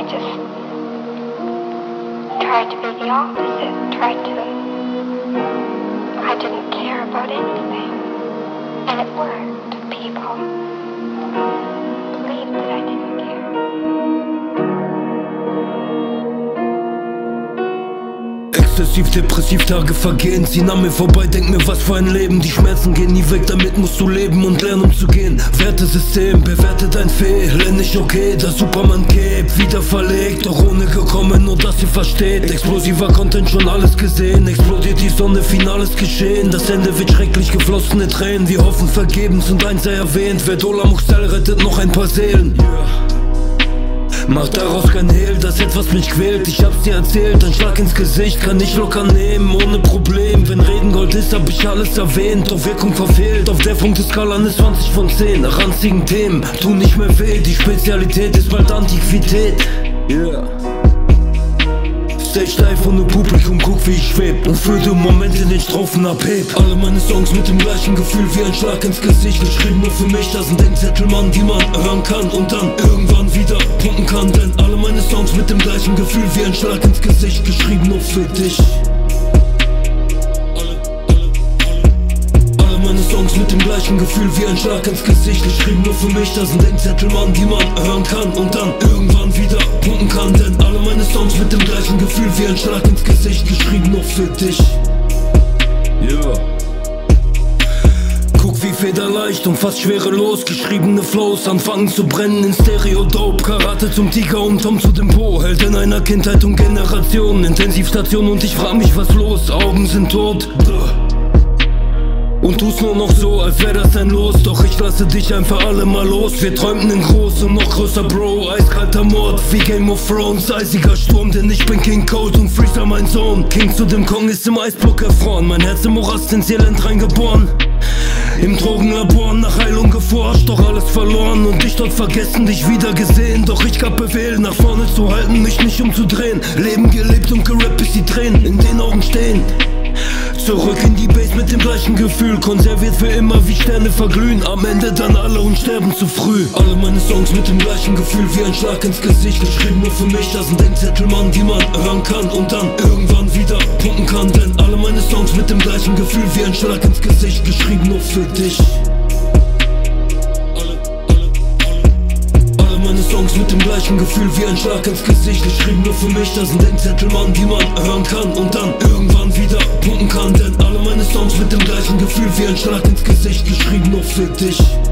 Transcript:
just tried to be the opposite, I didn't care about anything. And it worked. People believed that I didn't care. Exzessiv depressiv, Tage vergehen, zieh an mir vorbei, denk mir, was für ein Leben. Die Schmerzen gehen nie weg, damit musst du leben und lernen umzugehen. Wertesystem, bewertet ein Fehler, nicht okay, das Superman-Cape wieder verlegt, doch ohne gekommen, nur dass ihr versteht. Explosiver Content, schon alles gesehen, explodiert die Sonne, finales Geschehen. Das Ende wird schrecklich, geflossene Tränen, wir hoffen vergebens und eins sei erwähnt, wer Dola Muxel rettet noch ein paar Seelen. Mach daraus kein Hehl, das etwas mich quält. Ich hab's dir erzählt, ein Schlag ins Gesicht kann ich locker nehmen, ohne Problem. Wenn Reden Gold ist, hab ich alles erwähnt, doch Wirkung verfehlt. Auf der Punkteskala eine 20 von 10. Nach ranzigen Themen tun nicht mehr weh, die Spezialität ist bald Antiquität. Yeah. Stage live und nur Publikum guck wie ich schweb und für den Moment in den Strophen abheb. Alle meine Songs mit dem gleichen Gefühl wie ein Schlag ins Gesicht, geschrieben nur für mich, das sind Denkzettel, Mann, die man hören kann und dann irgendwann wieder pumpen kann. Denn alle meine Songs mit dem gleichen Gefühl wie ein Schlag ins Gesicht, geschrieben nur für dich. Alle meine Songs mit dem gleichen Gefühl wie ein Schlag ins Gesicht, geschrieben nur für mich, das sind Denkzettel, Mann, die man hören kann und dann irgendwann wieder pumpen kann. Denn alle meine Songs mit dem gleichen Gefühl wie ein Schlag ins Gesicht, geschrieben nur für dich. Yeah. Guck wie federleicht und fast schwerelos geschriebene Flows anfangen zu brennen in Stereo-Dope. Karate zum Tiger und Tom zu dem Po, Held in einer Kindheit und Generation. Intensivstation und ich frag mich, was los, Augen sind tot. Und tust nur noch so, als wär das ein Los. Doch ich lasse dich einfach alle mal los. Wir träumten in groß und noch größer, Bro. Eiskalter Mord wie Game of Thrones. Eisiger Sturm, denn ich bin King Cold und Freezer mein Sohn. King zu dem Kong ist im Eisblock erfroren. Mein Herz im Morast ins Elend reingeboren. Im Drogenlabor nach Heilung geforscht, doch alles verloren und dich dort vergessen, dich wieder gesehen. Doch ich gab Befehl, nach vorne zu halten, mich nicht umzudrehen. Leben gelebt und gerappt, bis die Tränen in den Augen stehen. Zurück in die Base mit dem gleichen Gefühl, konserviert für immer wie Sterne verglühen. Am Ende dann alle und sterben zu früh. Alle meine Songs mit dem gleichen Gefühl wie ein Schlag ins Gesicht, geschrieben nur für mich, das sind Denkzettel, Mann, die man hören kann und dann irgendwann wieder pumpen kann. Denn alle meine Songs mit dem gleichen Gefühl wie ein Schlag ins Gesicht, geschrieben nur für dich. Alle meine Songs mit dem gleichen Gefühl wie ein Schlag ins Gesicht, geschrieben nur für mich, das sind Denkzettel, Mann, die man hören kann und dann irgendwann wieder pumpen kann. Denn alle meine Songs mit dem gleichen Gefühl wie ein Schlag ins Gesicht, geschrieben nur für dich.